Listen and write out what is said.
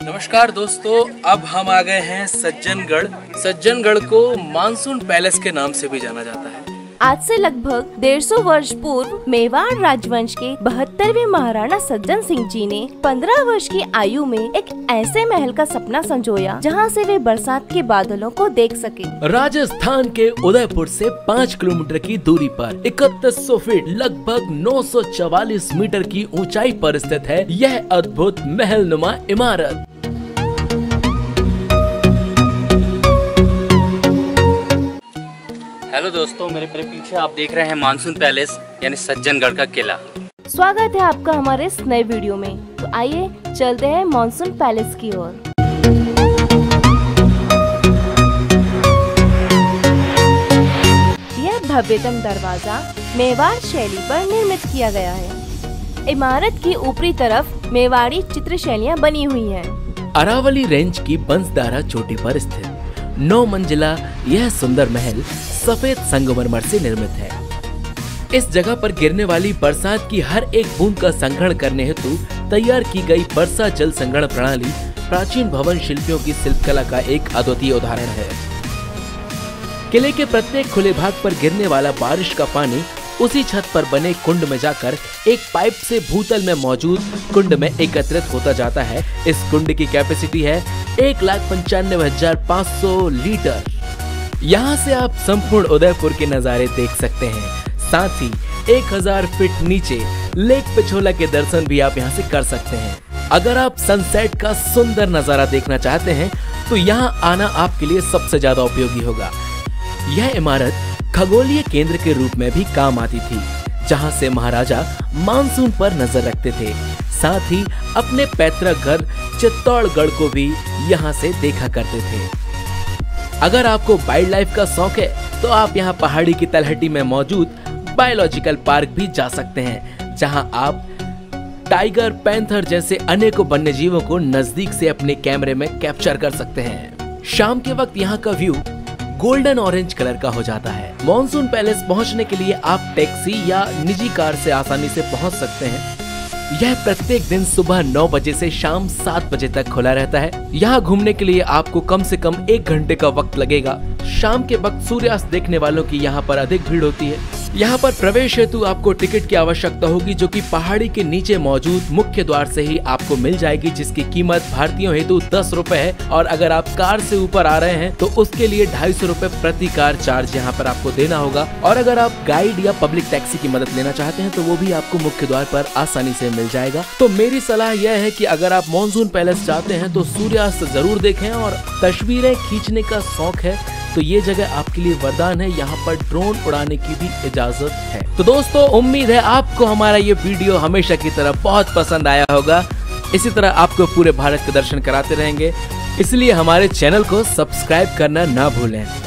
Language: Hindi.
नमस्कार दोस्तों, अब हम आ गए हैं सज्जनगढ़। सज्जनगढ़ को मानसून पैलेस के नाम से भी जाना जाता है। आज से लगभग 150 वर्ष पूर्व मेवाड़ राजवंश के 72वें महाराणा सज्जन सिंह जी ने 15 वर्ष की आयु में एक ऐसे महल का सपना संजोया जहां से वे बरसात के बादलों को देख सके। राजस्थान के उदयपुर से 5 किलोमीटर की दूरी पर 3100 फीट लगभग 944 मीटर की ऊंचाई पर स्थित है यह अद्भुत महलनुमा इमारत। हेलो दोस्तों, मेरे पीछे आप देख रहे हैं मानसून पैलेस यानी सज्जनगढ़ का किला। स्वागत है आपका हमारे इस नए वीडियो में। तो आइए चलते हैं मानसून पैलेस की ओर। यह भव्यतम दरवाजा मेवाड़ शैली पर निर्मित किया गया है। इमारत की ऊपरी तरफ मेवाड़ी चित्र शैलियाँ बनी हुई हैं। अरावली रेंज की बंसदारा चोटी पर स्थित 9 मंजिला यह सुंदर महल सफेद संगमरमर से निर्मित है। इस जगह पर गिरने वाली बरसात की हर एक बूंद का संग्रहण करने हेतु तैयार की गई वर्षा जल संग्रहण प्रणाली प्राचीन भवन शिल्पियों की शिल्पकला का एक अद्वितीय उदाहरण है। किले के प्रत्येक खुले भाग पर गिरने वाला बारिश का पानी उसी छत पर बने कुंड में जाकर एक पाइप से भूतल में मौजूद कुंड में एकत्रित होता जाता है। इस कुंड की कैपेसिटी है 1,95,500 लीटर। यहाँ से आप संपूर्ण उदयपुर के नज़ारे देख सकते हैं। साथ ही 1000 फीट नीचे लेक पिछोला के दर्शन भी आप यहाँ से कर सकते हैं। अगर आप सनसेट का सुंदर नजारा देखना चाहते हैं तो यहाँ आना आपके लिए सबसे ज्यादा उपयोगी होगा। यह इमारत खगोलीय केंद्र के रूप में भी काम आती थी, जहाँ से महाराजा मानसून पर नजर रखते थे। साथ ही अपने पैतृक घर चित्तौड़गढ़ को भी यहाँ से देखा करते थे। अगर आपको वाइल्ड लाइफ का शौक है तो आप यहाँ पहाड़ी की तलहटी में मौजूद बायोलॉजिकल पार्क भी जा सकते हैं, जहाँ आप टाइगर, पैंथर जैसे अनेकों वन्य जीवों को नजदीक से अपने कैमरे में कैप्चर कर सकते हैं। शाम के वक्त यहाँ का व्यू गोल्डन ऑरेंज कलर का हो जाता है। मानसून पैलेस पहुँचने के लिए आप टैक्सी या निजी कार से आसानी से पहुँच सकते हैं। यह प्रत्येक दिन सुबह 9 बजे से शाम 7 बजे तक खुला रहता है। यहाँ घूमने के लिए आपको कम से कम 1 घंटे का वक्त लगेगा। शाम के वक्त सूर्यास्त देखने वालों की यहाँ पर अधिक भीड़ होती है। यहाँ पर प्रवेश हेतु आपको टिकट की आवश्यकता होगी, जो कि पहाड़ी के नीचे मौजूद मुख्य द्वार से ही आपको मिल जाएगी, जिसकी कीमत भारतीयों हेतु 10 रुपए है। और अगर आप कार से ऊपर आ रहे हैं तो उसके लिए 250 रुपए प्रति कार चार्ज यहाँ पर आपको देना होगा। और अगर आप गाइड या पब्लिक टैक्सी की मदद लेना चाहते हैं तो वो भी आपको मुख्य द्वार पर आसानी से मिल जाएगा। तो मेरी सलाह यह है कि अगर आप मानसून पैलेस जाते हैं तो सूर्यास्त जरूर देखें, और तस्वीरें खींचने का शौक है तो ये जगह आपके लिए वरदान है। यहाँ पर ड्रोन उड़ाने की भी इजाजत है। तो दोस्तों, उम्मीद है आपको हमारा ये वीडियो हमेशा की तरह बहुत पसंद आया होगा। इसी तरह आपको पूरे भारत के दर्शन कराते रहेंगे, इसलिए हमारे चैनल को सब्सक्राइब करना ना भूलें।